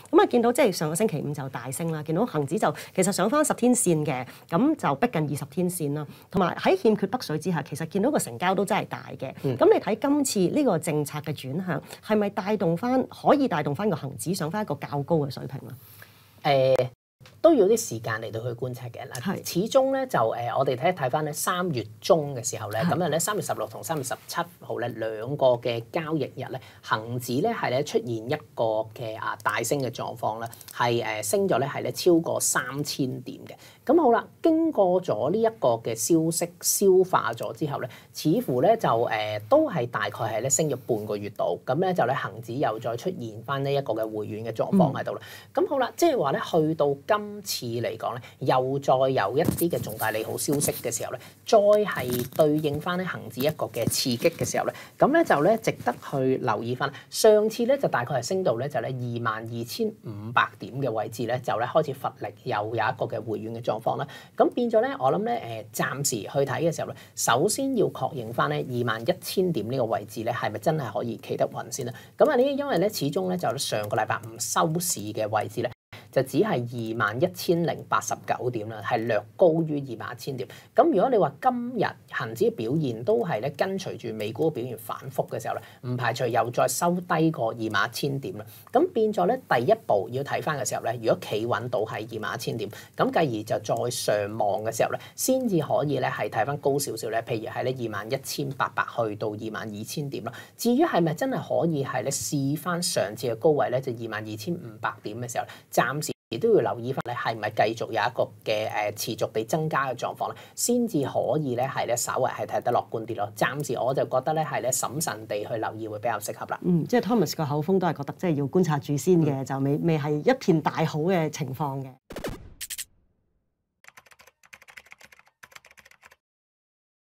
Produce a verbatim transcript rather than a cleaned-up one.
咁啊見到即係上個星期五就大升啦，見到恒指就其實上翻十天線嘅，咁就逼近二十天線啦。同埋喺欠缺北水之下，其實見到個成交都真係大嘅。咁、嗯、你睇今次呢個政策嘅轉向，係咪帶動翻可以帶動翻個恒指上翻一個較高嘅水平咧？ 誒、呃。都要啲時間嚟到去觀察嘅嗱，始終咧就誒、呃，我哋睇一睇翻咧三月中嘅時候咧，咁啊咧三月十六同三月十七號咧兩個嘅交易日咧，恒指咧係咧出現一個嘅啊大升嘅狀況咧，係誒升咗咧係咧超過三千點嘅。咁好啦，經過咗呢一個嘅消息消化咗之後咧，似乎咧就誒、呃、都係大概係咧升咗半個月度，咁咧就咧恒指又再出現翻呢一個嘅回軟嘅狀況喺度啦。咁、嗯、好啦，即係話咧去到今次嚟講咧，又再有一啲嘅重大利好消息嘅時候咧，再係對應翻咧恒指一個嘅刺激嘅時候咧，咁咧就咧值得去留意翻。上次咧就大概係升到咧就咧二萬二千五百點嘅位置咧，就咧開始乏力，又有一個嘅回軟嘅狀況啦。咁變咗咧，我諗咧誒，暫時去睇嘅時候咧，首先要確認翻咧二萬一千點呢個位置咧，係咪真係可以企得穩先啦？咁啊呢，因為咧始終咧就上個禮拜五收市嘅位置咧，就只係二萬一千零八十九點啦，係略高於二萬一千點。咁如果你話今日恒指嘅表現都係咧跟隨住美股嘅表現反覆嘅時候咧，唔排除又再收低過二萬一千點啦。咁變咗咧，第一步要睇翻嘅時候咧，如果企穩到係二萬一千點，咁繼而就再上望嘅時候咧，先至可以咧係睇翻高少少咧，譬如係咧二萬一千八百去到二萬二千點啦。至於係咪真係可以係咧試翻上次嘅高位咧，就二萬二千五百點嘅時候，暫時亦都要留意翻咧，係咪繼續有一個嘅誒持續地增加嘅狀況咧，先至可以咧係咧稍為係睇得樂觀啲咯。暫時我就覺得咧係咧審慎地去留意會比較適合啦。 嗯，即係 Thomas 個口風都係覺得即係要觀察住先嘅，嗯、就未未係一片大好嘅情況嘅。